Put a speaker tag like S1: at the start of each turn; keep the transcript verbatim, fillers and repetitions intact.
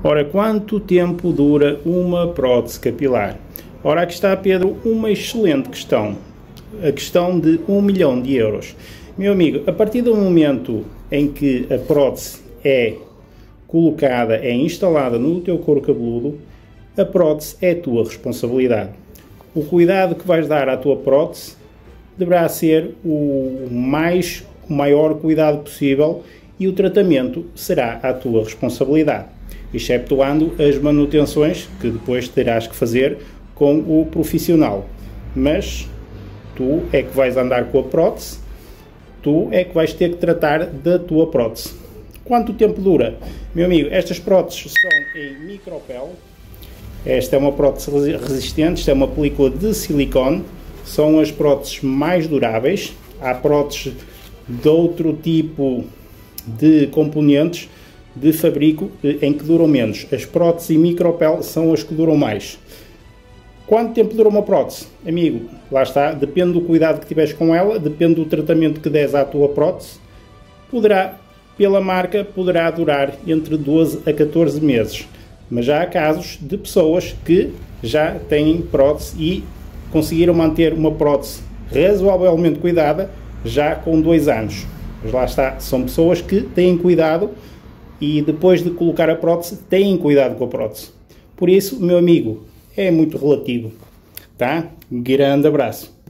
S1: Ora, quanto tempo dura uma prótese capilar? Ora, aqui está, Pedro, uma excelente questão. A questão de um milhão de euros. Meu amigo, a partir do momento em que a prótese é colocada, é instalada no teu couro cabeludo, a prótese é tua responsabilidade. O cuidado que vais dar à tua prótese deverá ser o mais, o maior cuidado possível e o tratamento será a tua responsabilidade, exceptuando as manutenções que depois terás que fazer com o profissional. Mas tu é que vais andar com a prótese, tu é que vais ter que tratar da tua prótese. Quanto tempo dura? Meu amigo, estas próteses são em micropele. Esta é uma prótese resistente, esta é uma película de silicone. São as próteses mais duráveis. Há próteses de outro tipo de componentes de fabrico em que duram menos. As próteses em micropele são as que duram mais. Quanto tempo dura uma prótese? Amigo, lá está, depende do cuidado que tiveres com ela, depende do tratamento que des à tua prótese. Poderá, pela marca, poderá durar entre doze a catorze meses. Mas já há casos de pessoas que já têm prótese e conseguiram manter uma prótese razoavelmente cuidada já com dois anos. Mas lá está, são pessoas que têm cuidado e depois de colocar a prótese, têm cuidado com a prótese. Por isso, meu amigo, é muito relativo, tá? Um grande abraço.